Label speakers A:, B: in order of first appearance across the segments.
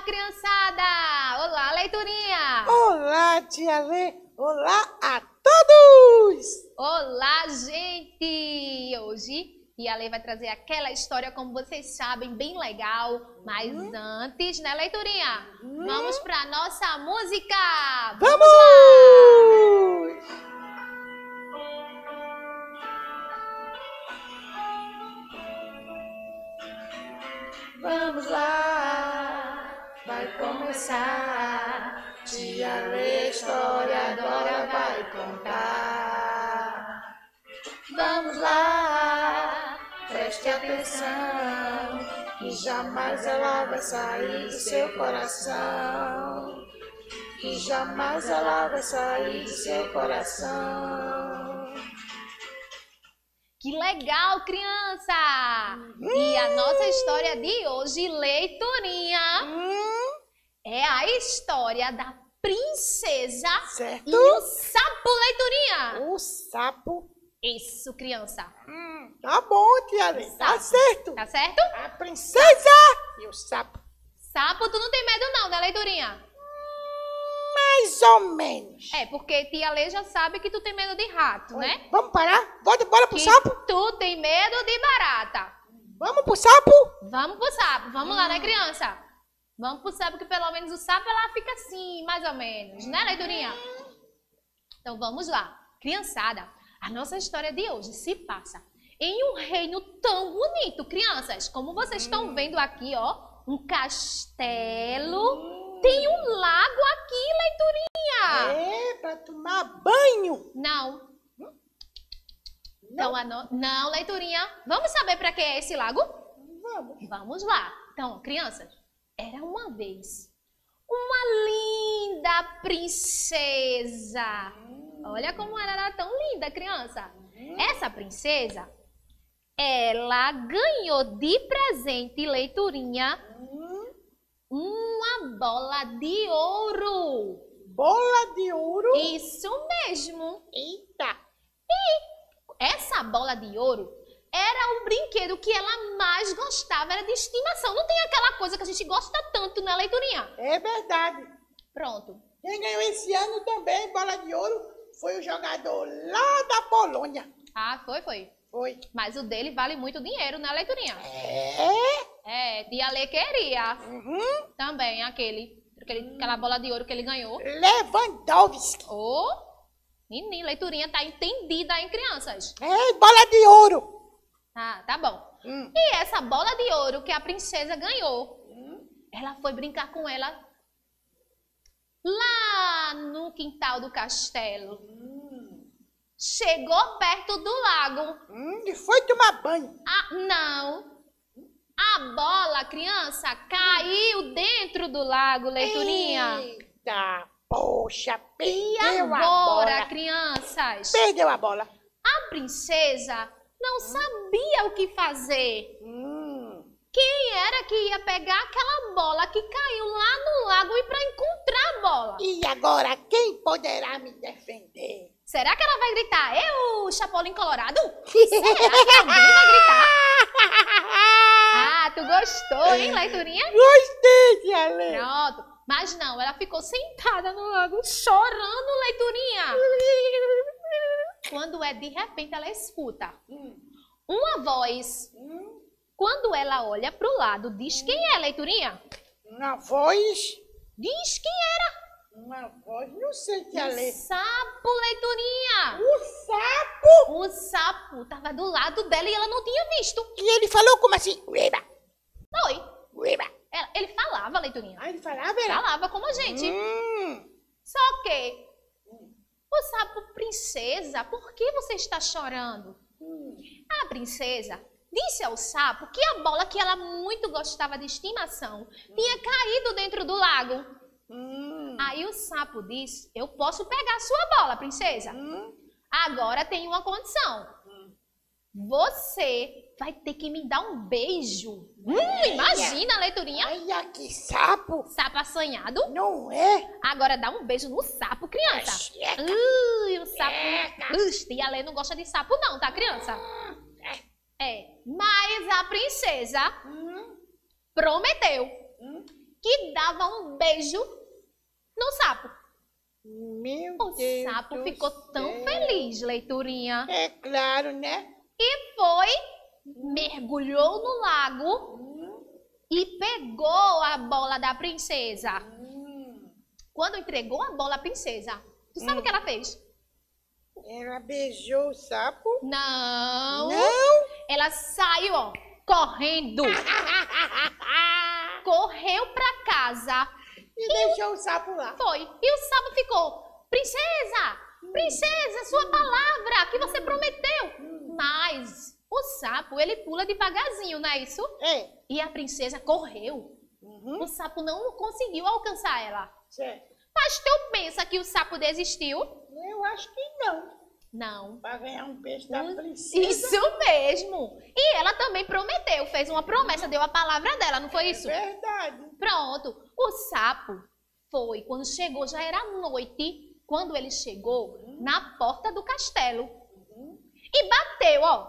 A: criançada! Olá, leiturinha!
B: Olá, tia Lê! Olá a todos!
A: Olá, gente! Hoje, tia Lê vai trazer aquela história, como vocês sabem, bem legal. Mas antes, né, leiturinha? Vamos pra nossa música!
B: Vamos!
A: Lá!
B: Vamos lá, vai começar. Tia Lê, história agora vai contar. Vamos lá, preste atenção, que jamais ela vai sair do seu coração. Que jamais ela vai sair do seu coração.
A: Que legal, criança! E a nossa história de hoje, leiturinha, é a história da princesa
B: Certo?
A: e o sapo, leiturinha.
B: O sapo.
A: Isso, criança.
B: Tá bom, tia Lê. Tá
A: Sapo.
B: certo.
A: Tá certo?
B: A princesa e o sapo.
A: Sapo, tu não tem medo não, né, leiturinha?
B: Mais ou menos.
A: É, porque tia Lê já sabe que tu tem medo de rato, né?
B: Vamos parar? Bora pro
A: Que
B: sapo?
A: tu tem medo de barata.
B: Vamos pro sapo?
A: Vamos pro sapo. Vamos lá, né, criança? Vamos pro sapo, que pelo menos o sapo, ela fica assim, mais ou menos, né, leiturinha? Então, vamos lá. Criançada, a nossa história de hoje se passa em um reino tão bonito, crianças. Como vocês estão vendo aqui, ó, um castelo. Tem um lago aqui, leiturinha.
B: É, pra tomar banho.
A: Não. Então, não, leiturinha. Vamos saber para que é esse lago?
B: Vamos.
A: Vamos lá. Então, crianças, era uma vez uma linda princesa. Olha como ela era tão linda, criança. Essa princesa, ela ganhou de presente, leiturinha, uma bola de ouro.
B: Bola de ouro.
A: Isso mesmo.
B: Eita.
A: Essa bola de ouro era o brinquedo que ela mais gostava, era de estimação. Não tem aquela coisa que a gente gosta tanto, né, leiturinha?
B: É verdade.
A: Pronto.
B: Quem ganhou esse ano também, bola de ouro, foi o jogador lá da Polônia.
A: Ah, foi.
B: Foi.
A: Mas o dele vale muito dinheiro, né, leiturinha?
B: É?
A: É, tia Lê queria também aquela bola de ouro que ele ganhou.
B: Lewandowski.
A: Ô, menina, leiturinha tá entendida, hein, crianças?
B: É, bola de ouro.
A: Ah, tá bom. E essa bola de ouro que a princesa ganhou, ela foi brincar com ela lá no quintal do castelo. Chegou perto do lago.
B: E foi tomar banho.
A: Ah, não. A bola, criança, caiu dentro do lago, leiturinha.
B: Eita, poxa,
A: E
B: perdeu a
A: agora,
B: bola.
A: crianças?
B: Perdeu a bola.
A: A princesa não sabia o que fazer. Quem era que ia pegar aquela bola que caiu lá no lago e para encontrar a bola?
B: E agora, quem poderá me defender?
A: Será que ela vai gritar, eu, Chapolin Colorado? Será que alguém vai gritar? Ah, tu gostou, hein, leiturinha?
B: Gostei, tia Lê.
A: Pronto. Mas não, ela ficou sentada no lago chorando, leiturinha. Quando de repente, ela escuta uma voz. Quando ela olha para o lado, diz quem é, leiturinha?
B: Uma voz?
A: Diz quem era.
B: Uma voz? Não sei, tia Lê.
A: O sapo, leiturinha.
B: O sapo?
A: O sapo estava do lado dela e ela não tinha visto.
B: E ele falou como assim? Ueba,
A: Oi.
B: ueba.
A: Ele falava, leiturinha.
B: Ah, ele falava, era?
A: Falava como a gente. Só que o sapo, princesa, por que você está chorando? A princesa disse ao sapo que a bola que ela muito gostava de estimação tinha caído dentro do lago. Aí o sapo disse, eu posso pegar a sua bola, princesa. Agora tem uma condição. Você vai ter que me dar um beijo. Imagina, leiturinha.
B: Olha que sapo.
A: Sapo assanhado.
B: Não é?
A: Agora dá um beijo no sapo, criança.
B: Checa.
A: O sapo... Tia Lê não gosta de sapo não, tá, criança? É. Mas a princesa prometeu que dava um beijo no sapo.
B: Meu
A: O
B: Deus
A: sapo
B: do
A: ficou tão
B: céu.
A: feliz, leiturinha,
B: É claro, né?
A: e foi, mergulhou no lago e pegou a bola da princesa. Quando entregou a bola à princesa, tu sabe o que ela fez?
B: Ela beijou o sapo?
A: Não.
B: Não?
A: Ela saiu, ó, correndo. Correu pra casa.
B: E deixou o sapo lá.
A: Foi. E o sapo ficou: Princesa, princesa, sua palavra que você prometeu. Mas o sapo, ele pula devagarzinho, não é isso?
B: É.
A: E a princesa correu. O sapo não conseguiu alcançar ela.
B: Certo.
A: Mas tu pensa que o sapo desistiu?
B: Eu acho que não.
A: Não.
B: Para ganhar um peixe da princesa.
A: Isso mesmo. E ela também prometeu, fez uma promessa, deu a palavra dela, não foi isso?
B: É verdade.
A: Pronto. O sapo foi, quando chegou, já era noite, quando ele chegou na porta do castelo. E bateu, ó.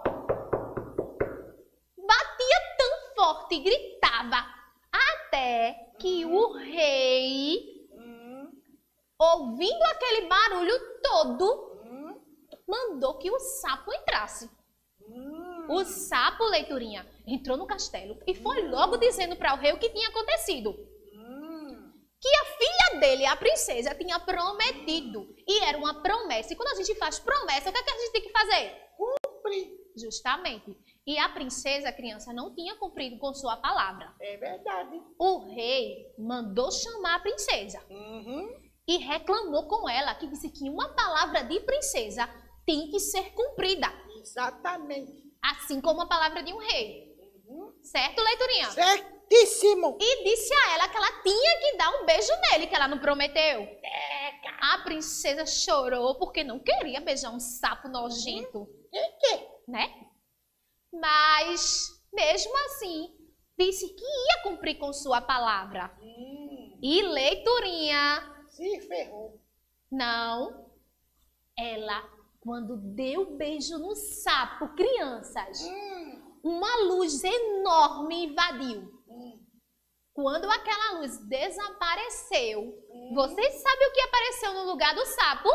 A: Batia tão forte e gritava, até que o rei, ouvindo aquele barulho todo, mandou que o sapo entrasse. O sapo, leiturinha, entrou no castelo e foi logo dizendo para o rei o que tinha acontecido. Que a filha dele, a princesa, tinha prometido. E era uma promessa. E quando a gente faz promessa, o que é que a gente tem que fazer?
B: Cumprir.
A: Justamente. E a princesa, a criança, não tinha cumprido com sua palavra.
B: É verdade.
A: O rei mandou chamar a princesa. E reclamou com ela, que disse que uma palavra de princesa tem que ser cumprida.
B: Exatamente.
A: Assim como a palavra de um rei. Certo, leiturinha?
B: Certíssimo.
A: E disse a ela que ela tinha que dar um beijo nele, que ela não prometeu. A princesa chorou porque não queria beijar um sapo nojento, né? Mas, mesmo assim, disse que ia cumprir com sua palavra. E leiturinha,
B: Se ferrou.
A: não, ela, quando deu beijo no sapo, crianças, uma luz enorme invadiu. Quando aquela luz desapareceu, vocês sabem o que apareceu no lugar do sapo?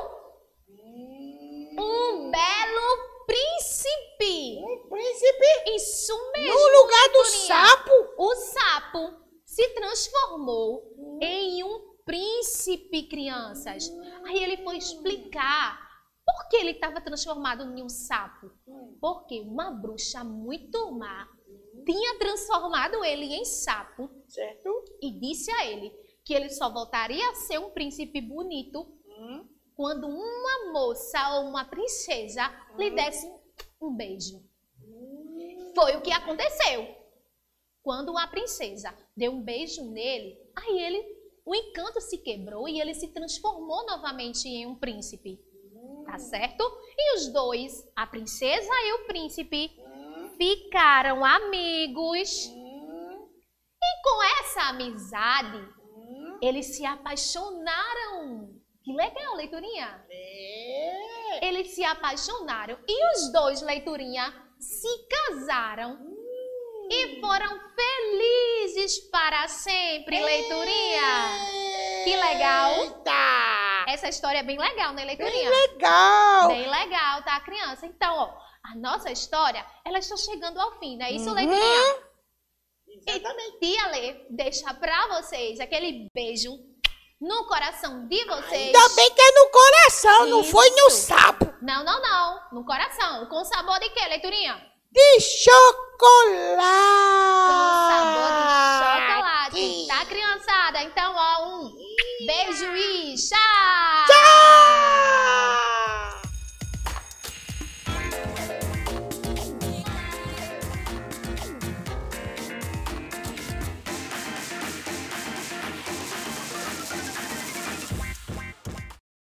A: Um belo príncipe.
B: Um príncipe
A: Isso mesmo.
B: no lugar do
A: leiturinha.
B: sapo.
A: O sapo se transformou em um príncipe, crianças. Aí ele foi explicar por que ele estava transformado em um sapo. Porque uma bruxa muito má tinha transformado ele em sapo.
B: Certo?
A: E disse a ele que ele só voltaria a ser um príncipe bonito quando uma moça ou uma princesa lhe desse um beijo. Foi o que aconteceu. Quando a princesa deu um beijo nele, aí o encanto se quebrou e ele se transformou novamente em um príncipe. Tá certo? E os dois, a princesa e o príncipe, ficaram amigos. E com essa amizade, eles se apaixonaram. Que legal, leiturinha. Eles se apaixonaram e os dois, leiturinha, se casaram e foram felizes para sempre, leiturinha. Que legal.
B: Eita!
A: Essa história é bem legal, né, leiturinha?
B: Legal.
A: Bem legal, tá, criança? Então, ó, a nossa história, ela está chegando ao fim, não é isso, leiturinha?
B: Exatamente.
A: E tia Lê deixa pra vocês aquele beijo no coração de vocês.
B: Ainda bem que é no coração, não foi no
A: Isso.
B: sapo.
A: Não, não, não. No coração. Com sabor de quê, leiturinha?
B: De chocolate.
A: Com sabor de chocolate. Tá, criançada? Então, ó, um beijo e tchau!